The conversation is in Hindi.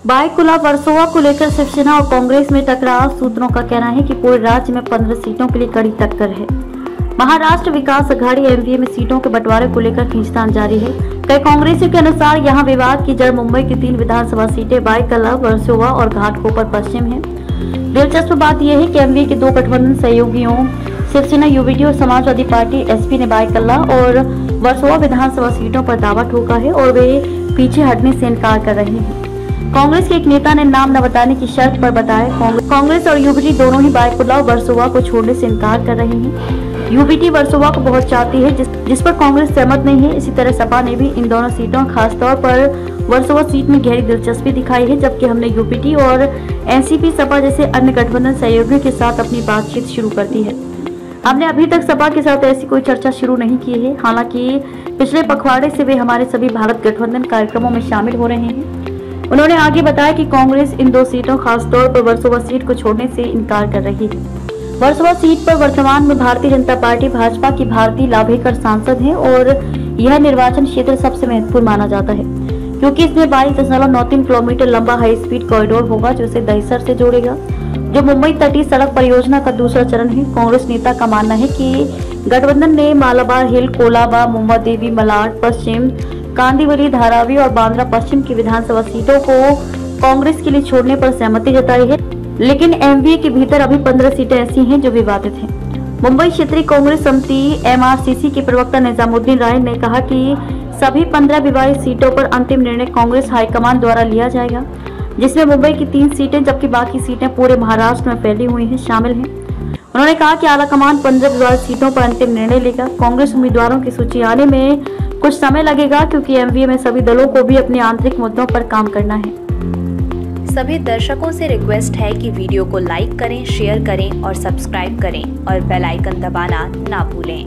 बायकुला वर्सोवा को लेकर शिवसेना और कांग्रेस में टकराव। सूत्रों का कहना है कि पूरे राज्य में 15 सीटों के लिए कड़ी टक्कर है। महाराष्ट्र विकास अघाड़ी एमवीए में सीटों के बंटवारे को लेकर खींचतान जारी है। कई कांग्रेसियों के अनुसार यहां विवाद की जड़ मुंबई की 3 विधानसभा सीटें बायकुला, वर्सोवा और घाटकोपर पश्चिम है। दिलचस्प बात यह है कि एमवीए के 2 गठबंधन सहयोगियों शिवसेना, यूबीटी और समाजवादी पार्टी एसपी ने बायकुला और वर्सोवा विधानसभा सीटों पर दावा ठोका है और वे पीछे हटने से इनकार कर रहे हैं। कांग्रेस के एक नेता ने नाम न बताने की शर्त पर बताया कांग्रेस और यूबीटी दोनों ही बायकुला और वर्सोवा को छोड़ने से इनकार कर रहे हैं। यूबीटी वर्सोवा को बहुत चाहती है, जिस पर कांग्रेस सहमत नहीं है। इसी तरह सपा ने भी इन दोनों सीटों, खासतौर पर वर्सोवा सीट में गहरी दिलचस्पी दिखाई है, जबकि हमने यूबीटी और एनसीपी, सपा जैसे अन्य गठबंधन सहयोगियों के साथ अपनी बातचीत शुरू कर दी है। हमने अभी तक सपा के साथ ऐसी कोई चर्चा शुरू नहीं की है। हालांकि पिछले पखवाड़े से वे हमारे सभी भारत गठबंधन कार्यक्रमों में शामिल हो रहे हैं। उन्होंने आगे बताया कि कांग्रेस इन 2 सीटों, खासतौर पर वर्सोवा सीट को छोड़ने से इनकार कर रही है। वर्सोवा सीट पर वर्तमान में भारतीय जनता पार्टी भाजपा की भारती लाभेकर सांसद हैं और यह निर्वाचन क्षेत्र सबसे महत्वपूर्ण माना जाता है, क्योंकि इसमें 22.93 किलोमीटर लंबा हाई स्पीड कॉरिडोर होगा, जो इसे दहिसर से जोड़ेगा, जो मुंबई तटीय सड़क परियोजना का दूसरा चरण है। कांग्रेस नेता का मानना है कि गठबंधन ने मालाबार हिल, कोलाबा, मुंबई देवी, मलाड पश्चिम, कांदिवली, धारावी और बांद्रा पश्चिम की विधानसभा सीटों को कांग्रेस के लिए छोड़ने पर सहमति जताई है, लेकिन एमवीए के भीतर अभी 15 सीटें ऐसी हैं जो विवादित हैं। मुंबई क्षेत्रीय कांग्रेस समिति एमआरसीसी के प्रवक्ता निजामुद्दीन राय ने कहा कि सभी 15 विवादित सीटों पर अंतिम निर्णय कांग्रेस हाईकमान द्वारा लिया जाएगा, जिसमें मुंबई की 3 सीटें जबकि बाकी सीटें पूरे महाराष्ट्र में फैली हुई हैं शामिल हैं। उन्होंने कहा कि आलाकमान 15 विवादित सीटों पर अंतिम निर्णय लेगा। कांग्रेस उम्मीदवारों की सूची आने में कुछ समय लगेगा, क्योंकि एमवीए में सभी दलों को भी अपने आंतरिक मुद्दों पर काम करना है। सभी दर्शकों से रिक्वेस्ट है कि वीडियो को लाइक करें, शेयर करें और सब्सक्राइब करें और बेल आइकन दबाना ना भूलें।